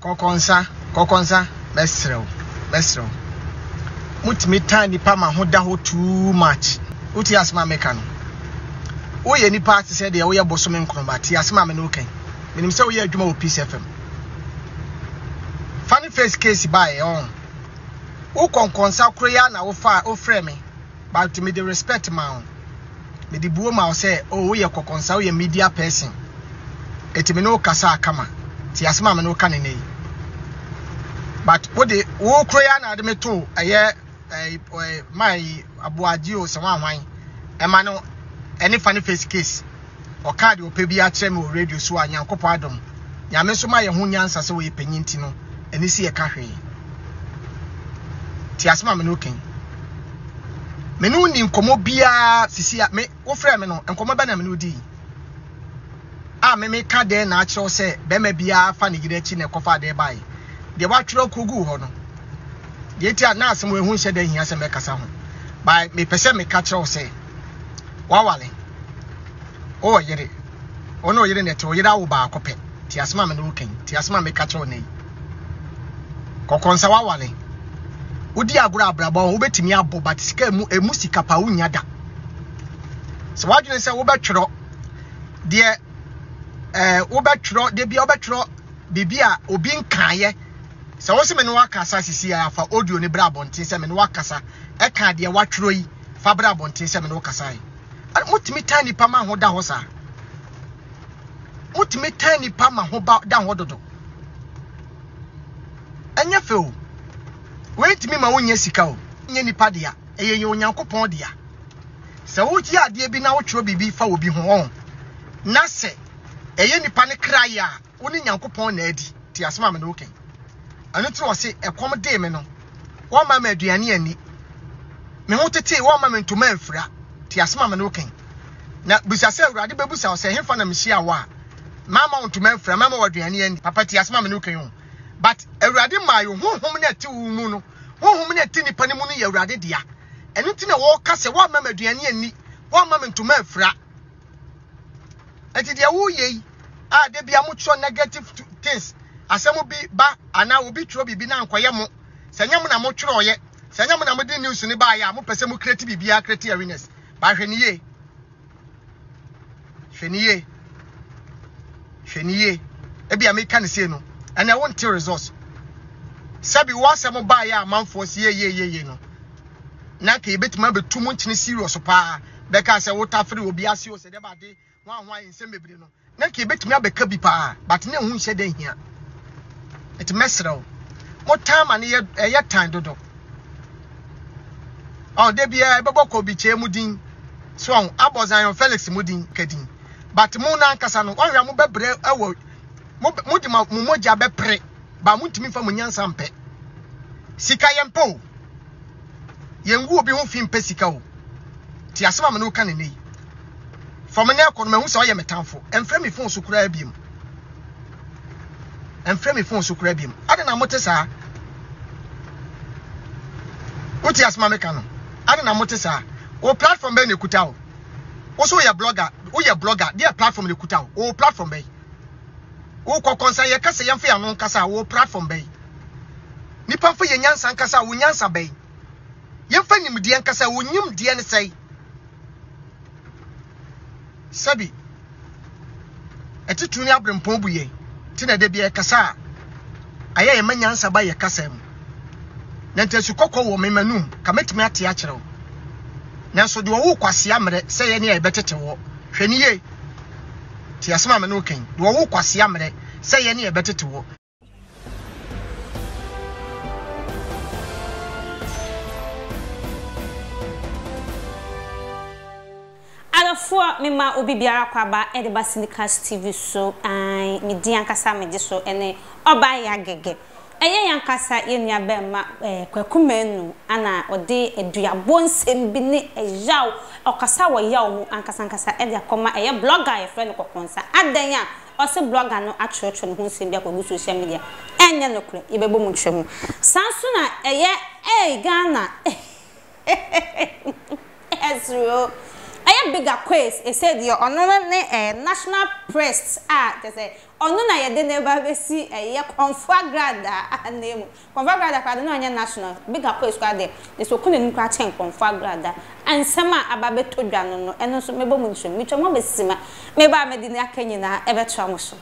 Nkonkonsa mesrew mutimi tan nipa ma hoda ho too much uti asma meka no wo ye nipa ate se de wo ye bosome nkromba ti asma me no kan menim se wo ye adwuma wo Peace FM funny face case by on wo Nkonkonsa kro ya na wo fa wo frɛ me but me the respect ma me di buo ma wo se wo ye Nkonkonsa wo ye media person etimi no kasa akama ti asma me no kan ne but what the wo kro ya na de me to aye my abuaji o se wan hwan e ma no any funny face case o card o pe bia kire me o radio so anyankopɔ adom nyame so ma ye ho nyansa se wo ye panyinti no eni si ye ka hwe ti asema me no ken me no ni nkomo bia sisi me wo frɛ me no nkomo ba na me no di me ka de na a kire se be ma bia fa ne gire chi na kofa de bai de wa twere kogu ho no de ti na asem we hu hye da hia se me kasa ho by me pese me ka kire se wa wale o yere ono yere ne te o yere awo ba akopɛ ti asema me no ken ti asema me ka kire ne Nkonkonsa wa wale udi agura abrabɔ wo betimi abɔ but sika emu sika pa wo nya da so wa dwene se wo betwero de wo betwero de bia wo betwero bibia obi nkaye se wo se me no wakasa sisi afa audio ne bra bonten se me no wakasa e ka de watwero yi fa bra bonten se me no wakasa yi mutimi tani pa ma ho da ho sa mutimi tani pa ma ho ba da ho dodo anya fe o wait me ma wonya sika o nya nipa dia eye ye onyankopon dia se wo ji ade bi na wo twero bibi fa obi ho on na se eye nipa ne krai a woni nyankopon na adi ti asema me no ken anu tro se ekom de me no wo ma ma aduane ani me ho tete wo ma me ntoma afira ti asema me no ken na busa se awurade bebusa o se hemfa na me hia wa mama ntoma afira mama waduane ani papa ti asema me no ken o but awurade mayo honhom na ti wu mu no honhom na ti nipa ne mu no ye awurade dia enu ti na wo ka se wo ma maduane ani wo ma ntoma afira enti dia wo ye de bia mo tro negative things asemu bi ba ana obi tro bibi na ankoye mo se nyam na mo tro ye se nyam na mo di news ni ba ya mo pese mo create bibia create awareness ba hweniye e bia me kan se no and I want to resource sabi wasem ba ya manfo se ye no na ka ebetima betu mo nchine serious pa be ka se wo tafere obi ase o se de ba de wan nsem bebre no na ka ebetima abeka bi pa but na hu hye de hia it mesro mo time na ye time dodo de bia ebeboko bi che mudin so abozan Felix mudin kadin but mo na nkasa no ohwa mo bebre ewo mo di mo moja be pre ba mo ntimi fa mo nyansa mpe sika yempo yengu obi ho fi mpe sika o ti asema me no ka ne nei from na ekọ no mahu se o ye metamfo emfrɛ me phone so kura abiem ade na mote saa oti asema me ka no ade na mote saa o platform be na kuta o so ye blogger dia platform na kuta o platform be wo Nkonkonsa ye kasa ye mfa ya no kasa wo platform bay nipa mfa ye nyansa kasa wo nyansa bay ye mfa nimdie kasa wo nyimdie ne sei sabi etitu ni abrempon buye ti na de bia kasa aya ye manyansa ba ye kasa mu na ntesu kokko wo memanum ka metimi ate a kyerɛw na so de wo kwase amre sei ye ne ye betete wo hwani ye ti asema me no ken de wo kwase amre say ye ne betete wo alafo me ma obi biara kwaba e de Basilicas TV so ai me di ankasa me di so ene oba ya gege eye yankasa ye nua be ma Kwaku Manu ana ode eduabo nsem bi ne eyaw okasa wo yaw mu ankasa e de akoma eye blogger ye friend Nkonkonsa adan ya ose blogger no atwetwe ne ho nsem bi akɔgu social media enye no kure ibebo mu twemu sanso na eye Ghana ezro eye Big Akwes e said your ono ne national press they say ono na ye de never be see ye Agradaa name Agradaa kwa no anya national Big Akwes kwa de so kunu ni kwa chen Agradaa ansema ababe todwa no eno so mebo mu nso mi twamo besima meba amedi ni akanyi na ebe twamo so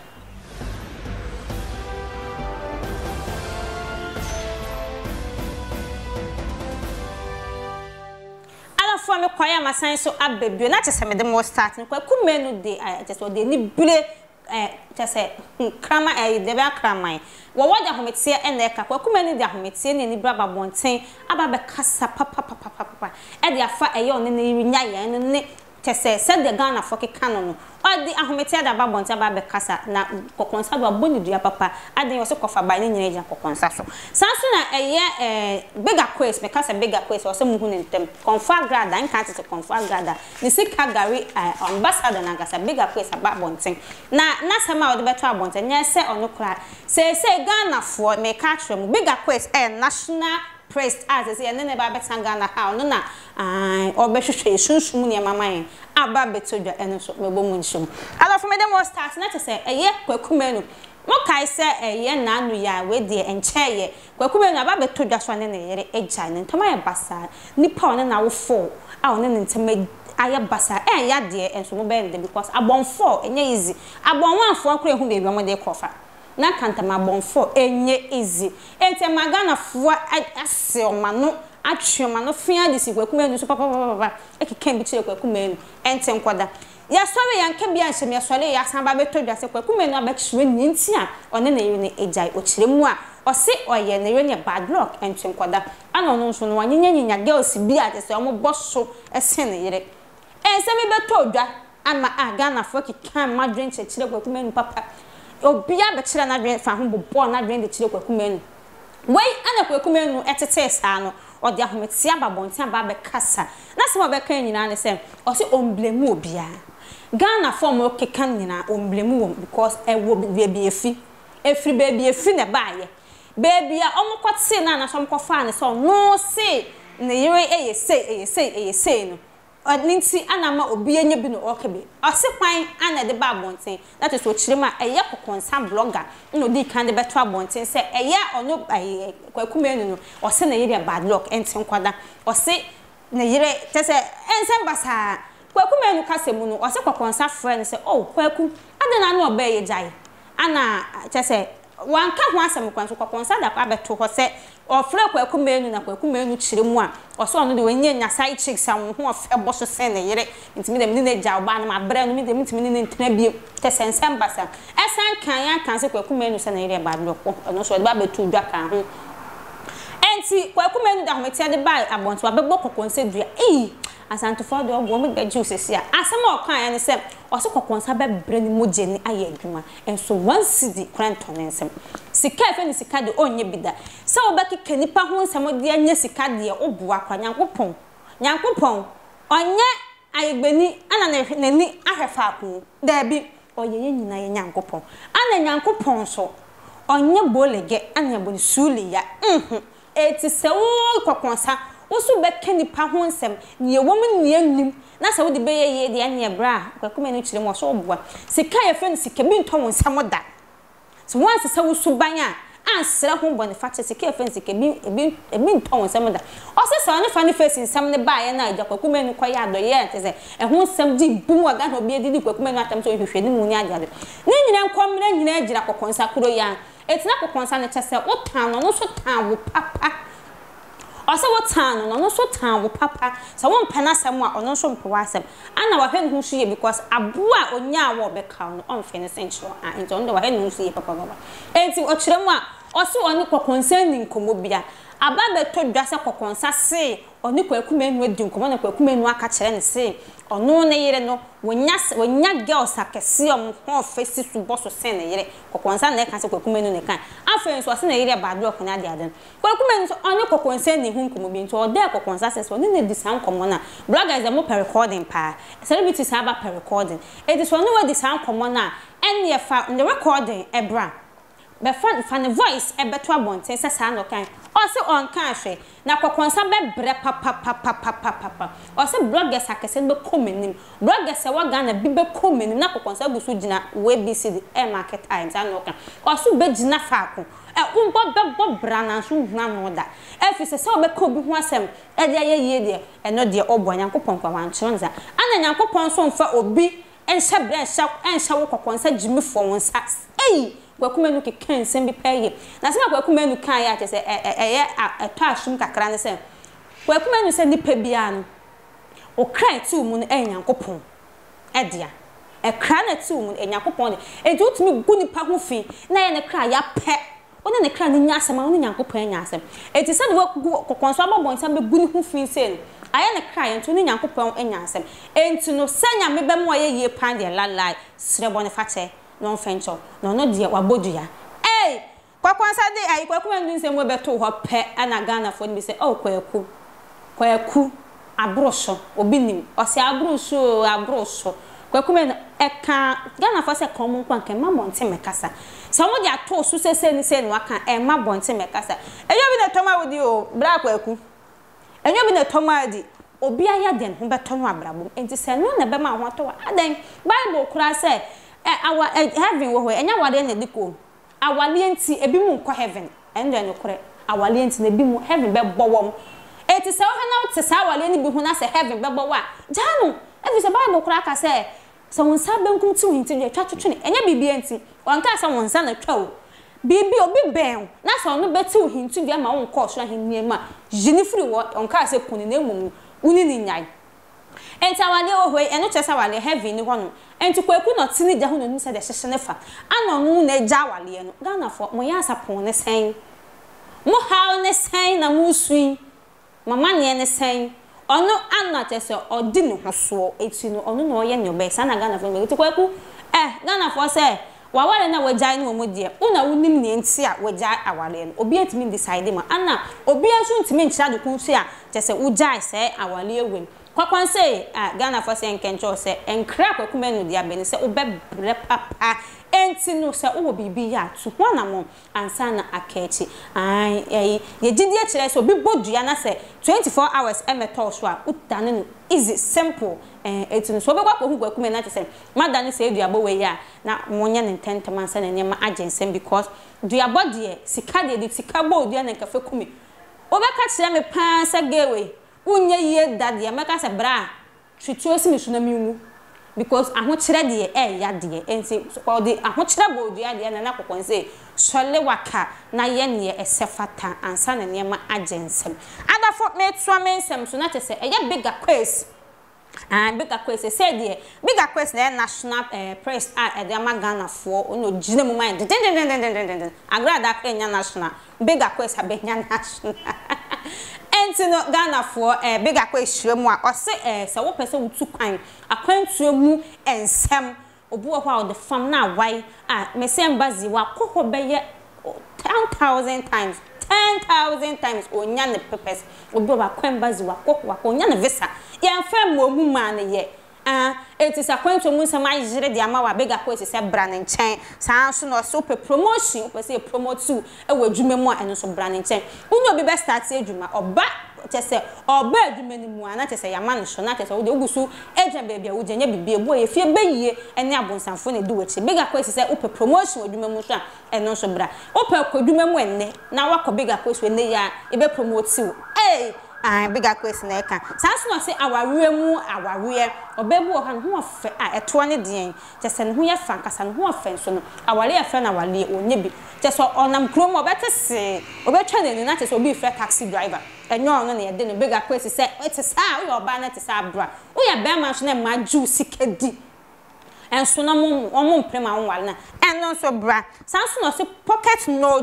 for me kwaya masan so abebio na chese me de mo start ni Kwaku Manu de chese de ni bule chese krama de ba krama wo woda hometie ene ka Kwaku Manu de hometie ne ni braba bonten aba be kasa papa e de afa eye one ne nya ye ne chese se de Ghana for ke kanu no o de ahometie da ba bonten aba be kasa na Nkonkonsa do aboni dua papa aden yo se kofa ba ni nyina eja Nkonkonsa so sanso na eye Big Akwes me kasa Big Akwes o se muhu ne ntem Agradaa nka tete Agradaa ni sika gari ambassador na kasa Big Akwes aba bonten na sama o de beto abonten nya se ono kra se Ghana for me ka twem Big Akwes national press as say ne ba betan Ghana ha ono na obehwehwe sunsun ne mama yen aba betodwa eno so mebo mu nshim alafo me dem o start na say eye Kwaku Manu mo kai se eye na anu ya we de encheye Kwaku Manu aba betodwa so ne yere eja ne ntama ye basa nipa one na wo fo a one ne ntama aye basa ya de enso mo be de because abonfo enye easy abonwanfo akora ehu bebi mo de kofa na kantama bonfo enye easy ente magana fo ase omano atwema no fia de si Kwaku Manu so papa ekeken bi kire Kwaku Manu ente nkwada ya sori yanka bia nhyem ya sori ya san ba betodwa se Kwaku Manu abekire nyinti a one na yiri ne ejai okire mu a ose oye na yiri ne bad luck ente nkwada ana ono nso no wanyinya girls bi a se omo boso ese ne yiri ense me betodwa ama Ghana for kikan madwen chekire Kwaku Manu papa obia bekire na dwen fa ho bobo na dwen de kire Kwaku Manu wei ana Kwaku Manu etete sa no o de ahometia babontia ba be kasa na se mo be kan nyina ne se o se omblemu obia Ghana form o kekan nyina omblemu wo because wo baby efri baby efi ne baaye baby a omokote na so mkofa ne so no se ne yire eye no ninti anama obi enye bi no okebe ose kwan ana de ba bonten that is what chirima eye Nkonkonsa blogger no di kan de beto abonten se eye ono Kwaku Manu no ose na yire bad luck enti nkwada ose na yire tese ense basa Kwaku Manu kasemu no ose Nkonkonsa friend se oh Kwaku adena na obaye jai ana tese wanka ho asem kwanso Nkonkonsa da kwa beto ho se ofre Kwaku Manu na Kwaku Manu chiremu a ose ono de wanya side chicks am ho ofe boso se na yire ntimi dem ni na ja oba na mabre no mi dem ntimi ni ntena bi tese ensem basa esan kan ya kan se Kwaku Manu se na yire bad luck ono so de ba beto dwa kan ho enti Kwaku Manu da hometia de ba abonto abebo Nkonkonsa dua asantofo de ogwo me gaju sesi a asem okan ya ne se ose Nkonkonsa be bre ni moje ni aye adwuma enso one city kranton ensem sika efe ni sika de onye bida se obeki kanipa ho nsem de anya sika de oboa kwa nyankopon onye ayegbeni ana nani ahwefa akun da bi oyeye nyina ye nyankopon ana nyankopon so onye bolege ana boni suli ya eti se wo Nkonkonsa osu beka nipa ho nsem ne ewom ne anim na se wo de beye de anya bra Kwaku Manu chire mo so oboa sika ye fe ni sika bi ntom nsem da so once se wo suban a ansere ho bone fa sika ye fe ni sika bi ntom nsem da o se ne fa ni face nsem ne ba ye na aja Kwaku Manu koya adoye te se e ho nsem di bum wa ga na obi edi Kwaku Manu atam so hwehwe ni mu ni ajade ni nyina nkomre nyina agira Nkonkonsa kuro ya etina Nkonkonsa ne chese wo tan no so tan wo papa ose wo tan no so tan wo papa so won pena sem a ono so mpo wasem ana wa hwe hu so ye because aboa onya wo be ka no on fe ne sencho a ento ndo wa hwe hu so ye papa baba enti o kire mu a ose oni Nkonkonsa ni nkomo bia aba be to dwa se Nkonkonsa se oni Kwaku Manu adi nkomo na Kwaku Manu aka kire ne se ono ne yire no wonya girls akese om ho face su boso se ne yire Nkonkonsa na ka se Kwaku Manu ne kan afen so se ne yire bad luck na ade ade Kwaku Manu so oni Nkonkonsa ni hu nkomo bi nto ode Nkonkonsa se so ne di san nkomo na bloggers dem per recording pa celebrities have per recording it is one way di san nkomo na en ye fa the recording ebra be fa ne voice ebeto abonten se sa no kan Ose on kan hwe na Nkonkonsa be bre papa ose bloggers akese be komenim bloggers wa Ghana bi be komenim na Nkonkonsa gusu gina WBC market times anoka ose be gina faako umbo be brana so huna no da efise se obe ko bi ho asem e de ayeye de eno de obo Nyankopon kwa wanchonza ana Nyankopon so mfa obi enhye bre enhye wo Nkonkonsa gimi fo wonsa Kwaku Manu keka nsem bi peye na se Kwaku Manu kan ya te se eto asum kakra ne se Kwaku Manu se nipa bia no o kran tu mu no Nyankopon edia kran na tu mu Nyankopon de enti utumi gu nipa ho fi na ye ne kra ya pe ona ne kra ne nya asem ona Nyankopon nya asem enti se de Nkonkonsa abobon se be gu ni ho fi se aye ne kra ye ntu ne Nyankopon nya asem enti no senya me be mo ye pan de lalai srebo ne fache non fencho no dia wabodua Nkonkonsa de Kwaku Manu nsem we beto ho pe ana Ghana fo ni se Kwaku abrosho obinim ose abrosho Kwaku Manu eka Ghana fo se komo kwa nke mabonte mekasa so mo dia to su se ni se no aka mabonte mekasa enyo bi na toma wodi o bra Kwaku enyo bi na toma di obi aya den ho beto no abrabom enti se no na be ma ho to adan Bible kura se our heaven wo enya wade na diko awale enti ebi mu nkọ heaven endo no kure awale enti na ebi mu heaven be bowom eti se wo na wote sa awale ni bi hu na se heaven be bowa janu ebi se Bible kura ka se wonsa benkum ti winti de twatwetwe enya bibi enti wonka se wonsa na twawo bibi obi ben na se ono beti hinti de ma won kọ so ahenni ma jini firi wo wonka se kuni na emu uni ni nyai enti awale wo eno chesa wale heaven ni hono enti Kwaku no tini ja hono ni se de hyehye ne fa ana no na ja wale no Ghana fo mo ya sapon ne sen mo haw ne sen na mo sui mama ne ne sen ono ana chese odi ne hoso eti no ono na oye ne obe sa na Ghana fo enti Kwaku Ghana fo se wawale na wajai ni omo die una wunim ne enti a wajai awale no obi etimi decide ma ana obi asu ntimi nchira de kun se a chese wujai se awale ewem Nkonkonsa Ghana for say Nkencho say enkra Kwaku Manu dia beni say obebre papa enti no say wo bibi ya tu hona mo ansa na akechi ye gidi e kire so bi bodua na say 24 hours emeto so a utane no easy simple enti no so be kwa hu Kwaku Manu na say madani say duabo we ya na monye ne ntentema ansa na nema agensem because duabo de sika de sika bo dua na nkafe kumi obeka kire me pan sa gewe unye ye dade meka se bra twetwe si misu na miwu because ahokyere de ya de enti so de ahokyere bo dua de na Nkonkonsa sole waka na ye ne esefata ansa na nema agensem adafo me twa mensem so na tese eye Big Akwes Big Akwes say de Big Akwes na national press de ama Ghana fo ono gina mu mind Agradaa Kenya national Big Akwes abenya national enti no Ghana for Big Akwes hwemu a ose se wo pese wutu kwan akwantuo mu ensem obu ho a the farm na wai mesem bazi wa kokho beye 10,000 times onya ne purpose obu ba kwan bazi wa kokho wa onya ne visa ye fam mo mu ma ne ye enti sa kwantuo mu nsem ayire de ama wa Big Akwes se bra ne nchen sa so no super promotion pese promote to wadwuma mu a eno so bra ne nchen unyo bi be start adwuma oba chese oba adwuma ni mu ana chese yama no so na chese wo de ogusu eja bebia wo jenya bibie bo ye fie beyie ene abonsanfo ne du wachi Big Akwes se super promotion adwuma mu so a eno so bra opa kwadwuma mu enne na wakọ Big Akwes we ne ya ebe promote wo Big Akwes na eka sanso no se awawe mu awawe obebu o han ho ofe eto ne den chese ne ho ye fa nkasa ne ho ofe so no awale ye fa na wale onye bi chese onam krom obete se obetwa ne na chese obi fe taxi driver enyo no na ye de ne Big Akwes se etisa wo yo ba na etisa abra wo ye be ma so na ma ju sikedi enso na mo mprema won wale na eno so bra sanso no se pocket no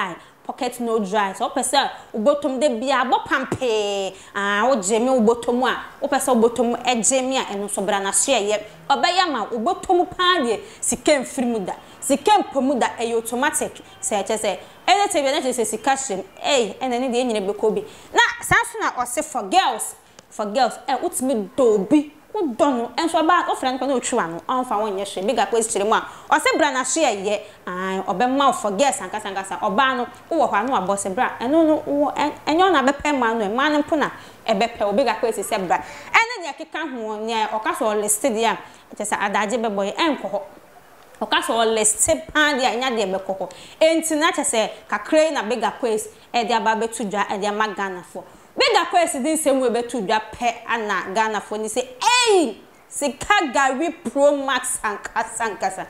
dry so pesa ubotom de bia bo pampe o jemi ubotom a o pesa ubotom ejemi a eno so bra na so ye obaya ma ubotom pa de sikem frimuda sikem pomuda e automatic se che ene te bia na che sikashem ene de nyine bekobi na sanso na o se for girls utimi dobi Udono enso ba o friend ko na otwa no onfa wonye hwe Big Akwes chire mu a o se bra na hwe ye obemma o forget sankasa oba no wo hwa no abose bra eno no wo enyo na bepe ma no ma no puna ebepe o Big Akwes se bra ene ne keka ho ne o ka so listed ya chese adaje beboy enko ho o ka so listed pan ya nya de bekoko enti na chese kakre na Big Akwes e de aba betu dwa e de magana fo Big Akwes din semu e betu dwa pe ana Ghana fo ni se sika gari pro max sankasa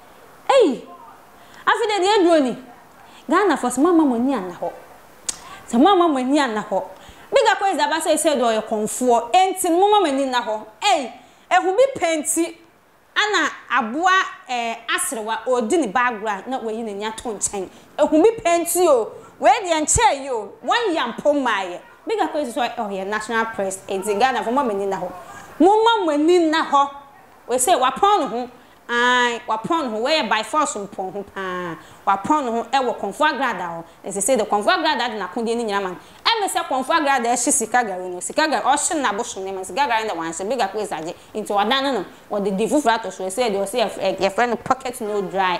afide de edroni Ghana fo mama moni ana ho se mama moni ana ho Big Akwes da ba se do ye konfo enti mama mani na ho ehu bi penti ana aboa asrewa odi ni background na wayi na nya to nchen ehu bi penti o we de nche yo wan yampo maye Big Akwes so ye national press enti Ghana fo mama mani na ho mama mani na ho we say wapon ho wapon ho we by force mpon ho pa wapon ho e wo konfo Agradaa ho they say the konfo Agradaa na konde ni nyama me say konfo Agradaa e sika gari no sika gari o hye na bo so ne man sika gari na wan se Big Akwes age into wadan no o de difufu to so say they say your friend pocket no dry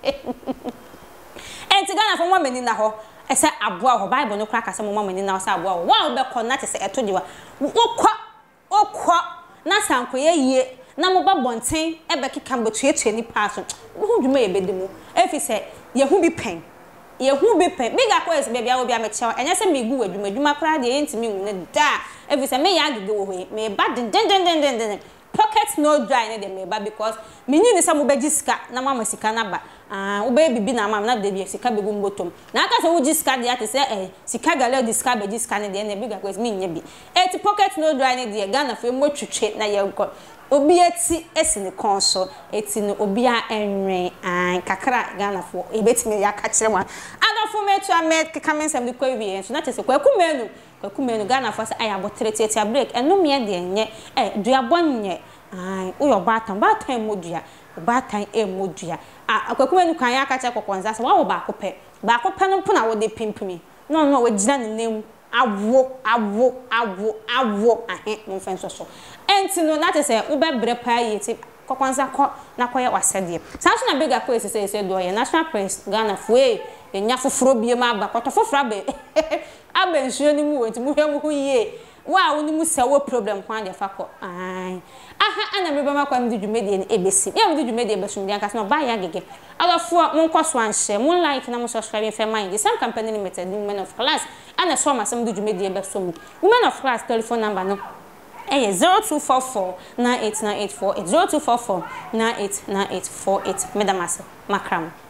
enti Ghana fo mama mani na ho e say aboa ho Bible no kra ka se mama mani na ho say aboa ho wa be connect se eto diwa okwa na sankoye yie na mo ba bonten e be keka mbotuetue ni paaso wo dwuma ye bedemu efi se ye hu bi pen Big Akwes be bia wo bia me chew enye se me gu wadwuma kra de yentimi hu ne da efi se me ya agege wo hoye me ba den pocket no dry ne de me ba because me nyi ni se mo beji sika na mama sika na ba wo be bibi na mama na de bi sika be gu mbotom na aka se wo ji sika de ate se sika gale de sika beji sika ne de ne Big Akwes me nya bi pocket no dry ne de Ghana fo mo twetwe na ye nko obi eti esini konso eti no obi a enwe kakra Ghana fo ebetimi ya ka kire wan adofo metu amet kamensem de kwawie enso na tese Kwaku Manu Ghana fo se aya botrete eti break enum ye de enye duabon nye uyo batan modua batan modua Kwaku Manu kan ya ka kire Nkonkonsa se wa wo ba ko pe no mpona wo de pimpimi no wo gina ne nem awo mo fenso so enti no na te se wo be bre pa yeti Nkonkonsa ko na koye wasede sanso na Big Akwes se do ye national press Ghana fo enya foforo bie ma ba koto foforo abe abensuo ni mu wenti mu hwemu hu ye wa woni mu se wo problem kwan de fakọ ana me ba makwa mdi dwumedie ni ebesi ya mdi dwumedie besum dia kasa no ba ya gege alafo mon kwaso anhye mon like na mon subscribe fe mind the same company limited women of class ana so ma sam mdi dwumedie besum women of class telephone number no 0244 989848 0244 989848 madam makram